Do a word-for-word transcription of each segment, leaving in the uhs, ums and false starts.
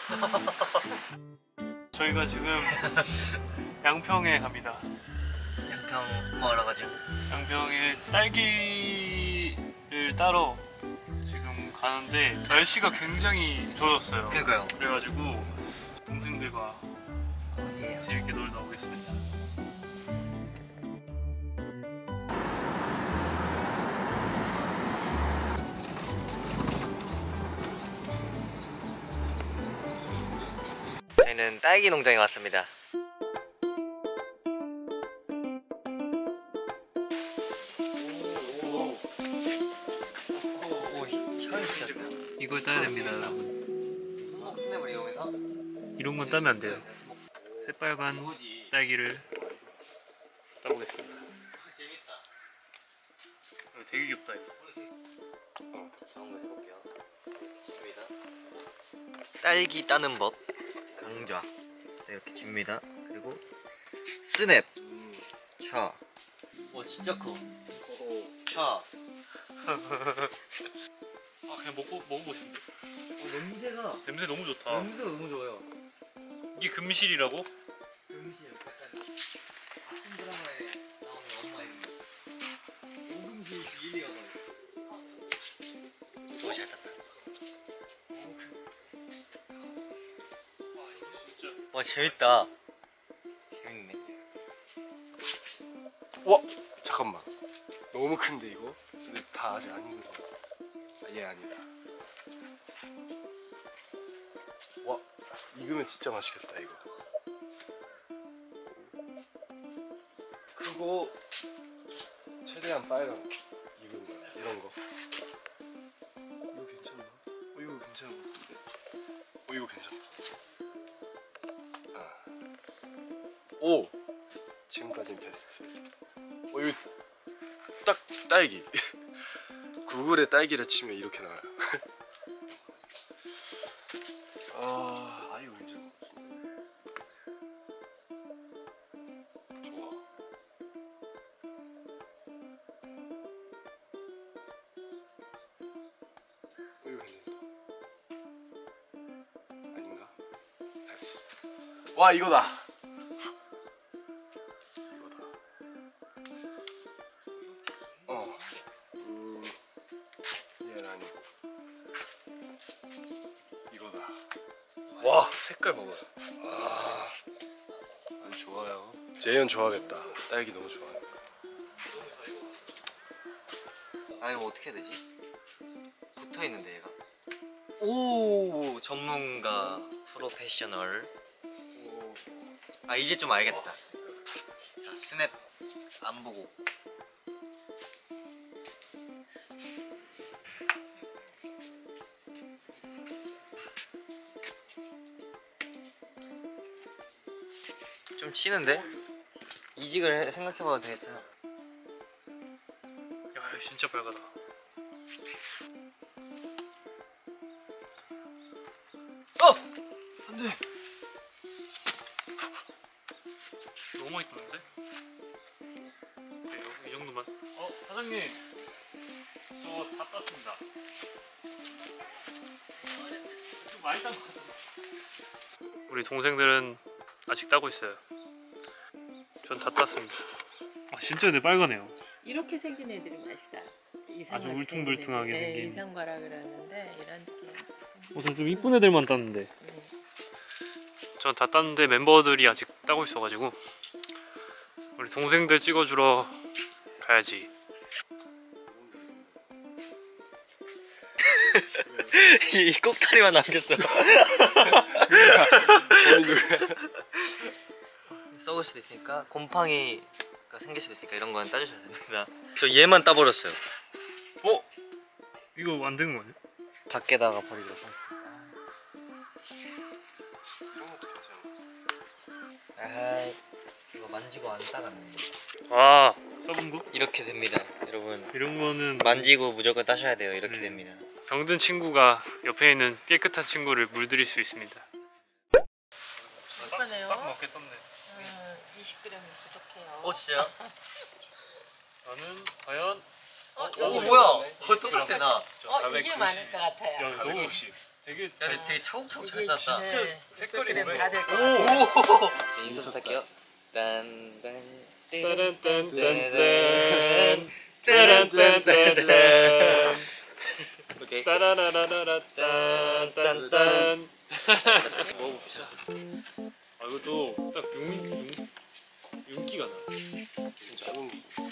저희가 지금 양평에 갑니다. 양평 먹으러 가죠. 양평에 딸기를 따러 지금 가는데 날씨가 굉장히 좋아졌어요. 그러니까요. 그래가지고 동생들과 어, 예. 재밌게 놀다 오겠습니다. 저희는 딸기 농장에 왔습니다. 이걸 따야 됩니다, 여러분. 손목 스냅을 이용해서 이런 건 따면 안 돼요. 새빨간 딸기를 따보겠습니다. 재밌다. 이거 되게 귀엽다 이거. 어, 한번 해볼게요. 집니다. 딸기 따는 법 강좌. 이렇게 집니다. 그리고 스냅. 차. 와 진짜 커. 차. 아 그냥 먹고 먹어보고 싶은데. 어, 냄새가 냄새 너무 좋다. 냄새가 너무 좋아요. 이게 금실이라고? 금실 약간 아침 드라마에 나오는 엄마 이름. 오금실 일리가 나요. 너무 잘 땄다. 와 이거 진짜. 와 재밌다. 재밌네. 와 잠깐만 너무 큰데 이거? 근데 다 아직 안 익은 거. 아, 얘 아니다. 와 익으면 진짜 맛있겠다 이거. 크고 최대한 빨간 익은 거 이런 거. 이거 괜찮나? 어 이거 괜찮은 것 같은데. 어 이거 괜찮다. 아. 오 지금까지는 베스트. 어 이거 딱 딸기. 구글에 딸기를 치면 이렇게 나와요. 아, 아 이거 괜찮은 것 같은데. 좋아. 어, 이거 괜찮다. 아닌가? 됐어. 와 이거다. 와 색깔 봐봐요. 아 아주 좋아요. 재현 좋아하겠다. 딸기 너무 좋아해. 아 이거 어떻게 해야 되지? 붙어 있는데 얘가. 오 전문가 프로페셔널. 아 이제 좀 알겠다. 자 스냅 안 보고. 좀 치는데? 이직을 생각해봐도 되겠어. 야 이거 진짜 빨갛다. 어! 안돼. 너무 많이 떴는데? 네, 이 정도만. 어 사장님 저 다 땄습니다. 좀 많이 딴 것 같은데. 우리 동생들은 아직 따고 있어요. 전 다 땄습니다. 아 진짜 근데 빨가네요. 이렇게 생긴 애들이 맛있어요. 아주 울퉁불퉁하게 네, 생긴. 이상과라 그러는데 이런 느낌. 어, 전 좀 이쁜 애들만 땄는데. 전 다 땄는데 멤버들이 아직 따고 있어가지고 우리 동생들 찍어주러 가야지. 이 꼭다리만 남겼어. 썩을 수도 있으니까 곰팡이가 생길 수도 있으니까 이런 건 따주셔야 됩니다. 저 얘만 따버렸어요. 어? 이거 안 되는 거 아니야? 밖에다가 버리도록 하겠습니다. 아 이거 만지고 안 따갔네. 아 썩은 거? 이렇게 됩니다 여러분. 이런 거는 만지고 무조건 따셔야 돼요. 이렇게 네. 됩니다. 병든 친구가 옆에 있는 깨끗한 친구를 물들일 수 있습니다. 예쁘네요. 딱 맞게 떴네. 음, 이십 그램 부족해요. 어 진짜요? 나는 과연 어, 오 여기 뭐야? 어 똑같아 나. 저 어, 이게 많을 것 같아요. 야, 너무 사백구십. 되게 야, 근데 되게 차곡차곡 잘 이거 쌌다. 진짜 네, 색깔이 육 백 그램 뭐래? 다 될 것 같아요. 오! 제 인사 부탁해요. 딴딴 따란딴딴딴 따란딴딴딴. 오케이. 따라라라라라 딴딴딴 먹어봅시다. 아 이것도 딱 윤, 윤, 윤기가 나. 작은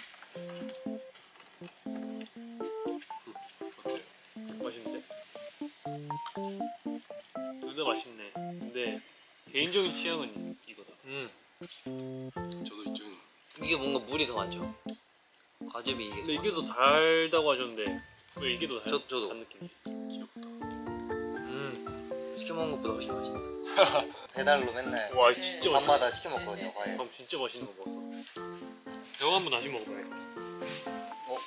맛있는데? 둘 다 맛있네. 근데 개인적인 취향은 이거다. 음. 저도 이쪽은 이게 뭔가 물이 더 많죠. 과즙이 이게. 근데 이게 더 달다고 하셨는데 왜 이게 더 달, 저- 저도. 단 느낌이지? 음. 시켜 먹은 것보다 훨씬 맛있다. 배달로 맨날 와 이거 진짜 맛있다. 밤마다 시켜 먹거든요. 과일. 밤 진짜 맛있는 거 먹었어. 이거 한번 다시 먹어봐요. 어?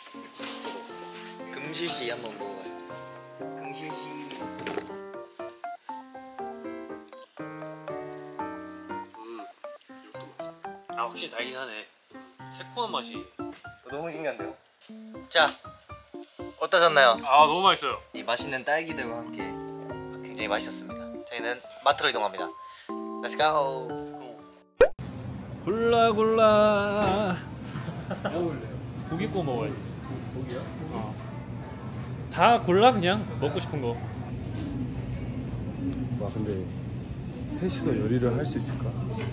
금실씨 한번 먹어봐요. 금실씨. 음 이것도 맛있다. 아 확실히 달긴 하네. 새콤한 맛이. 너무 신기한데요? 자, 어떠셨나요? 아 너무 맛있어요. 이 맛있는 딸기들과 함께 굉장히 맛있었습니다. 저희는 마트로 이동합니다. Let's go. 골라 골라. 고기 구워 먹어야지. 고기요? 어. 다 골라 그냥 먹고 싶은 거. 와 근데 셋이서 요리를 할 수 있을까?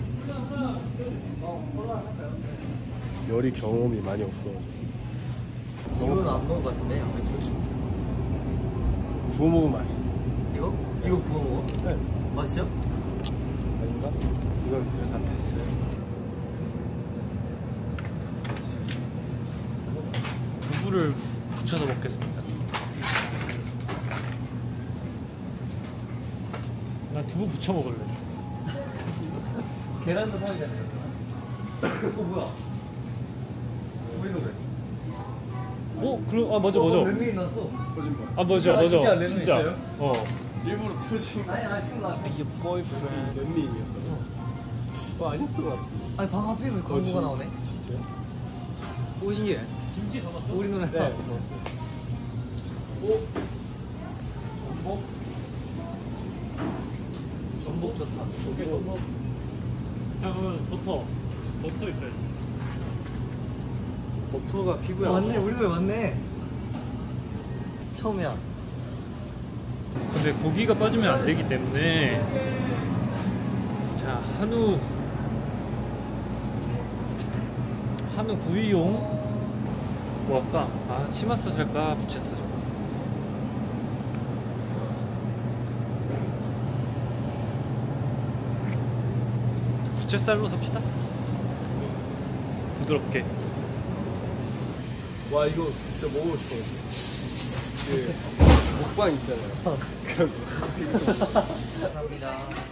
요리 경험이 많이 없어. 이건 안 먹어봤는데 구워 먹으면 맛있어. 이거? 이거 구워 먹어? 네. 맛있어요? 아닌가? 이건 일단 패스요. 두부를 붙여서 먹겠습니다. 난 두부 붙여 먹을래. 계란도 사이잖아요. 어 뭐야? 우리 노래. 어? 그럼 아 맞아 맞아. 랜민이 났어. 거짓말. 아 맞아 진짜, 맞아. 진짜 랜선 있어요? 어. 일부러 틀어진 거. 아니 아니 이거 나. Your boyfriend. 랜민이었잖아. 어 아니었던 것 같은데. 아니 방 앞에 왜 광고가 나오네? 진짜요? 오 신기해. 김치 담았어? 우리 노래. 네. 넣었어요. 전복. 전복 좋다. 오케이 전복. 자 그러면 버터. 버터 있어야지. 버터가 피부에 어, 안 맞네. 맞아. 우리 노래 맞네. 처음이야. 근데 고기가 빠지면 안 되기 때문에 자 한우 한우 구이용 뭐 할까? 아 치맛살 살까? 부채살 살까? 부채살로 삽시다. 부드럽게. 와 이거 진짜 먹어보고 싶어요. 그 먹방 있잖아요. 그런 거. 감사합니다.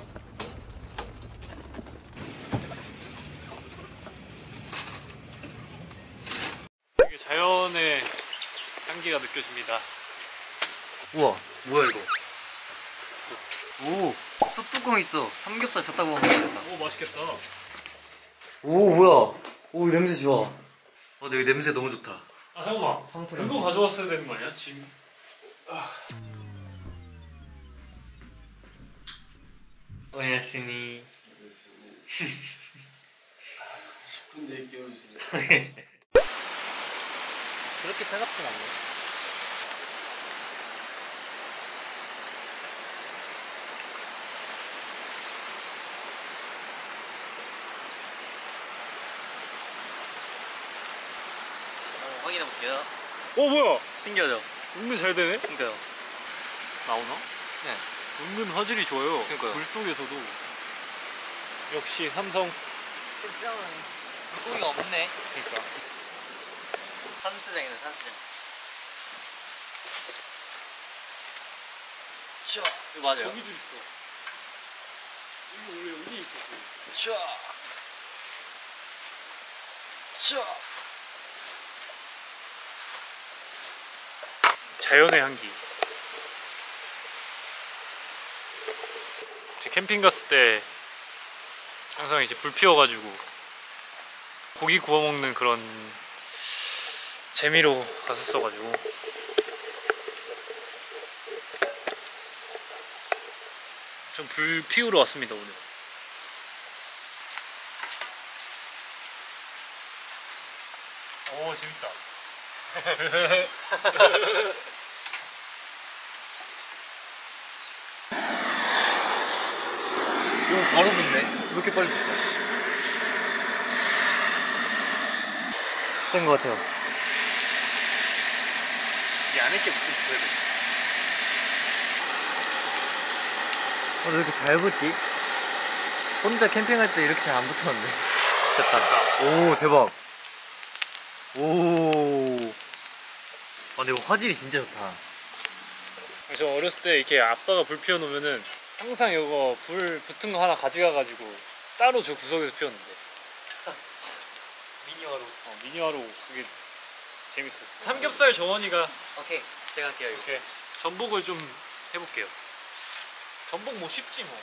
되게 자연의 향기가 느껴집니다. 우와 뭐야 이거? 오 솥뚜껑 있어. 삼겹살 젓다 구워 먹겠다. 오 맛있겠다. 오 뭐야? 오 냄새 좋아. 어 근데 여기 냄새 너무 좋다. 아 잠깐만. 황토 그거 냄새. 가져왔어야 되는 거 아니야? 짐. 오야스미. 십 분 뒤에 깨우시네. 그렇게 차갑진 않네. 어, 확인해 볼게요. 어 뭐야? 신기하죠? 은근 잘 되네. 그러니까요. 나오나? 네. 은근 화질이 좋아요. 그러니까요. 불 속에서도. 역시 삼성. 섹시하네. 물고기가 없네. 그러니까. 산수장이네 산수장. 차. 이거 맞아요? 고기줄 있어. 이거 원래 여기 있었어. 차. 차. 자연의 향기. 이제 캠핑 갔을 때 항상 이제 불 피워가지고 고기 구워 먹는 그런 재미로 갔었어가지고 불 피우러 왔습니다 오늘. 오 재밌다. 이거 바로 붙네. 왜 이렇게 빨리 붙어? 된 것 같아요. 이 안에 게 무슨 보여야 돼? 어, 왜 이렇게 잘 붙지? 혼자 캠핑할 때 이렇게 잘 안 붙었는데. 됐다. 오, 대박. 오. 아, 근데 이거 화질이 진짜 좋다. 저 어렸을 때 이렇게 아빠가 불 피워놓으면은 항상 이거 불 붙은 거 하나 가져가가지고 따로 저 구석에서 피웠는데. 미니어로. 어, 미니화로 그게 재밌어. 삼겹살 정원이가 오케이, 제가 할게요. 이거. 이렇게 전복을 좀 해볼게요. 전복 뭐 쉽지 뭐.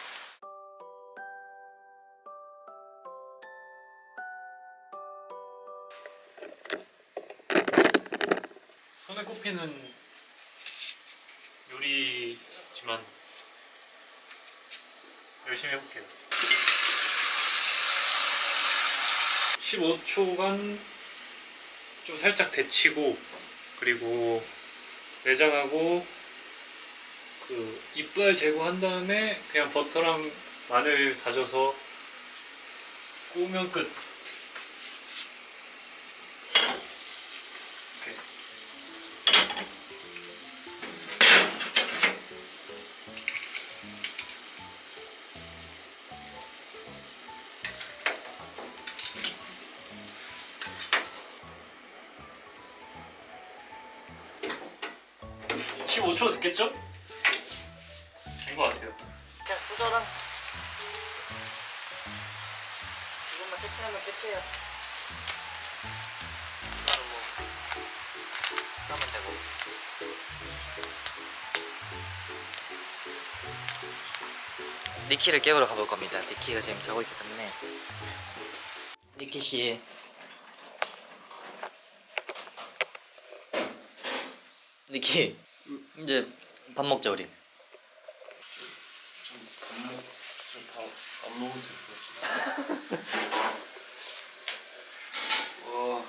손에 꼽히는 요리지만 열심히 해볼게요. 십오 초간 좀 살짝 데치고, 그리고 내장하고 그 이빨 제거한 다음에 그냥 버터랑 마늘 다져서 구우면 끝. 이렇게. 십오 초 됐겠죠? 된 것 같아요. 그냥 수저랑 이것만 세팅하면 끝이에요. 바로 뭐 하면 되고. 니키를 깨우러 가볼 겁니다. 니키가 지금 자고 있기 때문에. 니키 씨. 니키, 이제 밥 먹자 우리. 안 먹어도 될 것 같은데. 와.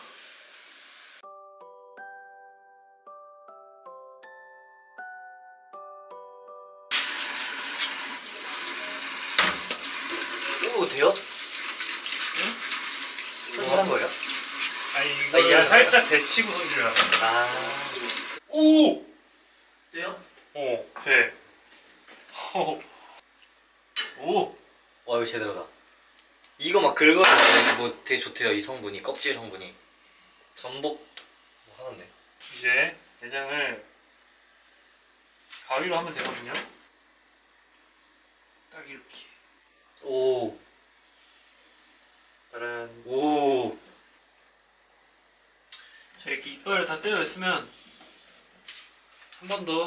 오, 돼요? 응? 손질한 거예요? 아니 아, 이거 이제 살짝 데치고 손질을 하는 거야. 아. 오! 돼요? 어, 돼. 오. 오. 와, 이거 제대로다. 이거 막 긁어서 뭐 되게 좋대요. 이 성분이, 껍질 성분이. 전복 뭐 하는데. 이제 내장을 가위로 하면 되거든요. 딱 이렇게. 오. 따란. 오. 자, 이렇게 이빨을 다 떼어냈으면 한 번 더.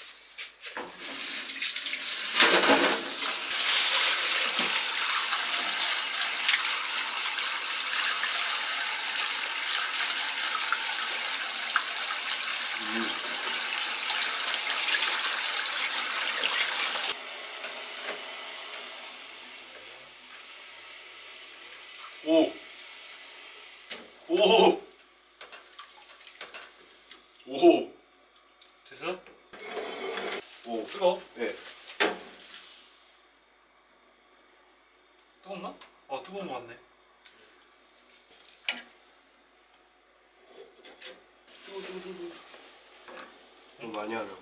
오. 오. 오. 됐어? 오. 뜨거워? 네. 뜨겁나? 어, 뜨거운 거 같네. 뜨거워, 뜨거워, 뜨거워. 너무 많이 하면.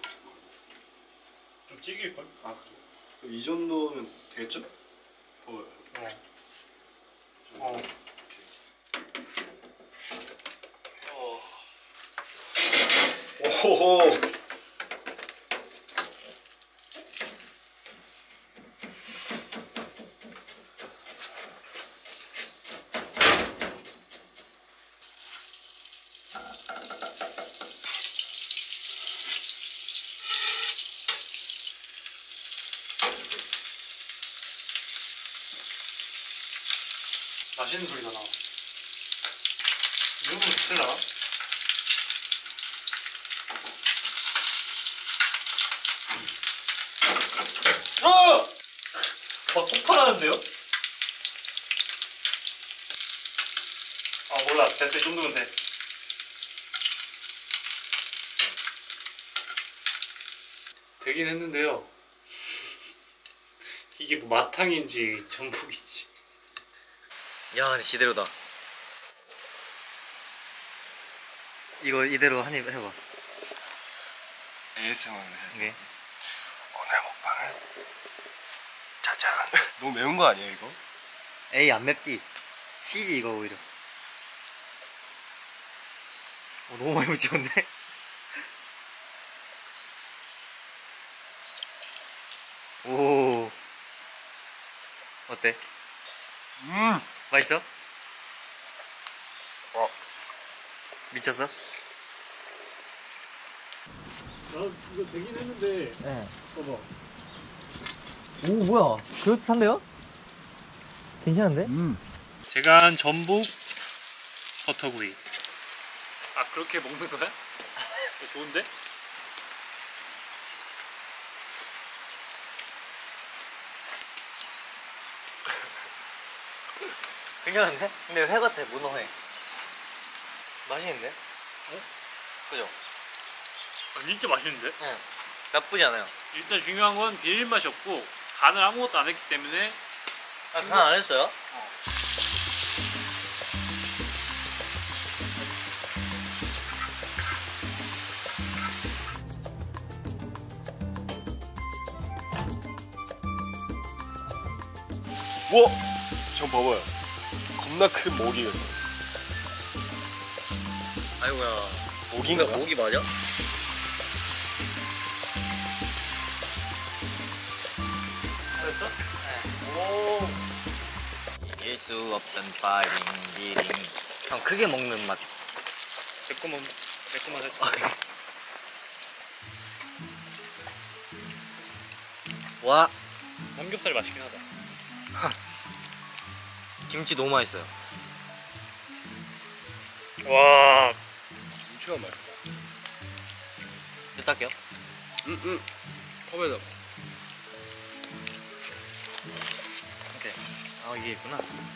좀 찌길걸? 아 그래. 이 정도면 되겠죠? 어. 어. 어. 어. 오호호. 맛있는 소리가 나. 이 정도면 됐을라나? 어! 어, 폭발하는데요? 아 몰라 됐어 이 정도면 돼. 되긴 했는데요. 이게 뭐 마탕인지 전복인지. 야, 근데 지대로다. 이거 이대로 한 입 해봐. 에이에스엠알을 해. 이게 오늘 먹방은 짜장. 너무 매운 거 아니야 이거? 에이, 안 맵지. C지 이거 오히려. 어, 너무 많이 묻혔는데? 오, 어때? 음. 맛있어? 어. 미쳤어? 나 이거 되긴 했는데 네. 봐봐. 오, 뭐야? 그렇단데요? 괜찮은데? 음. 제가 한 전복 버터구이. 아 그렇게 먹는 거야? 어, 좋은데? 괜찮은데? 근데 회 같아, 문어회. 맛있는데? 응? 그죠? 아, 진짜 맛있는데? 응. 나쁘지 않아요. 일단 중요한 건 비릴 맛이 없고 간을 아무것도 안 했기 때문에. 아, 간 안 했어요? 와! 저 봐봐요. 겁나 큰 모기였어. 아이고야. 모기인가? 모기 맞아? 그랬어? 네. 오. 이길 수 없던 파이팅 비링. 형 크게 먹는 맛. 매콤한 매콤한 살짝. 와, 삼겹살이 맛있긴 하다. 김치 너무 맛있어요. 와. 김치가 맛있다. 이따 할게요. 응, 응. 컵에다. 오케이. 아, 이게 있구나.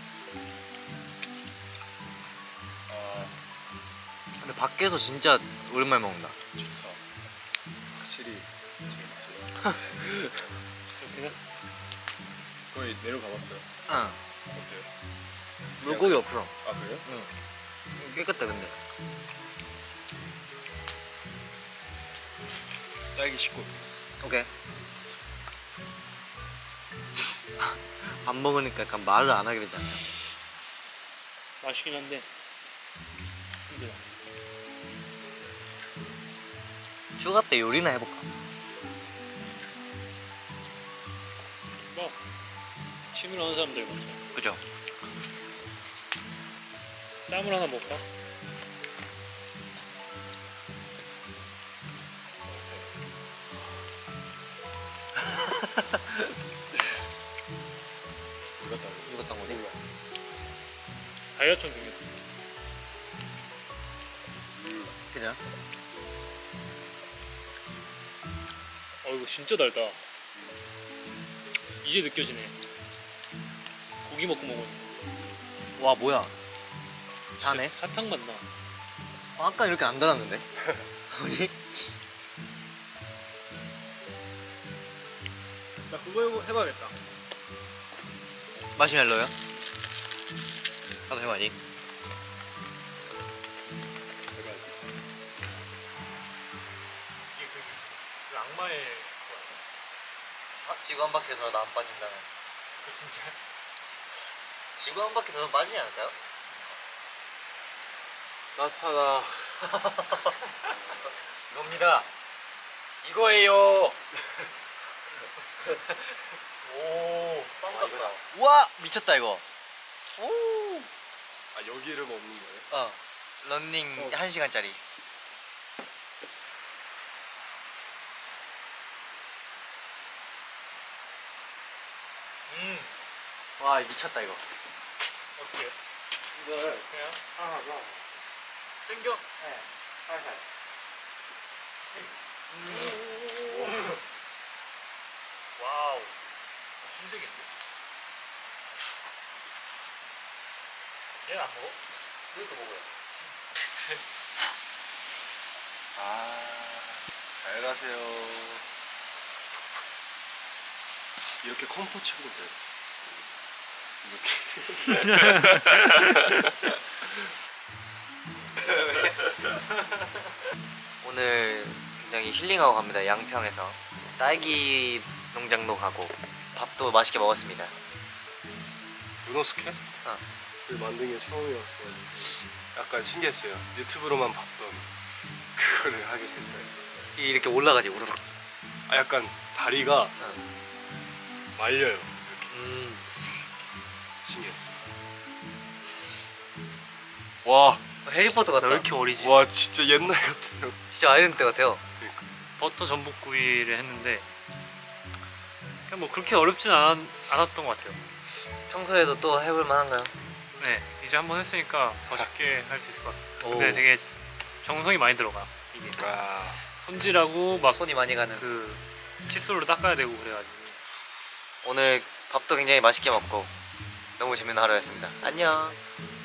아, 근데 밖에서 진짜 오랜만에 먹는다. 좋다. 확실히 제일 맛있어. 이렇게 거의 내려가봤어요. 응. 어때요? 물고기 없어. 아 그래요? 응. 깨끗해 근데. 딸기 씻고. 오케이. 밥 먹으니까 약간 말을 안 하게 되잖아요. 맛있긴 한데 힘들어. 휴가 때 요리나 해볼까? 뭐 취미로 하는 사람들 많죠. 그죠? 쌈을 하나 먹을까? 누가 딸기? 누가 딴 거지? 다이어트 중이야. 그냥? 어 이거 진짜 달다. 이제 느껴지네. 고기 먹고 먹으니 와, 뭐야? 다네? 사탕 맛 나. 어, 아까 이렇게 안 달았는데? 어디? 나 그거 해보, 해봐야겠다. 마시멜로요? 나도 해봐야지. 이게 그, 그 악마의 거야. 아, 지구 한 바퀴 돌아도 안 빠진다는. 그 진짜 지구 한 바퀴 돌아도 빠지지 않을까요? 따뜻하다. 이겁니다. 이거예요. 오, 빵 같다. 우와, 미쳤다 이거. 오. 아 여기를 먹는 거예요? 어, 런닝 어. 한 시간짜리. 음. 와, 미쳤다 이거. 어떻게? 이걸 그냥 하나 하나. 땡겨. 네, 살살. 와우. 신세계인데? 얘는 안 먹어? 이것도 먹어요. 아잘 가세요. 이렇게 컴포츠도 돼. 오늘 굉장히 힐링하고 갑니다. 양평에서 딸기 농장도 가고 밥도 맛있게 먹었습니다. 유노스케? 어. 그 만든 게 처음이었어. 약간 신기했어요. 유튜브로만 봤던 그거를 하게 됐다. 이렇게 올라가지 우르륵. 아 약간 다리가 어. 말려요. 이렇게 음. 신기했어. 와, 해리포터 같다. 왜 이렇게 어리지? 와 진짜 옛날 같아요. 진짜 아이언 때 같아요. 그러니까. 버터 전복구이를 했는데 그냥 뭐 그렇게 어렵진 않았, 않았던 것 같아요. 평소에도 또 해볼 만한가요? 네, 이제 한번 했으니까 더 쉽게 할 수 있을 것 같습니다. 근데 오. 되게 정성이 많이 들어가. 이게 아, 손질하고 막 손이 많이 가는. 그 칫솔로 닦아야 되고 그래가지고. 오늘 밥도 굉장히 맛있게 먹고 너무 재밌는 하루였습니다. 안녕.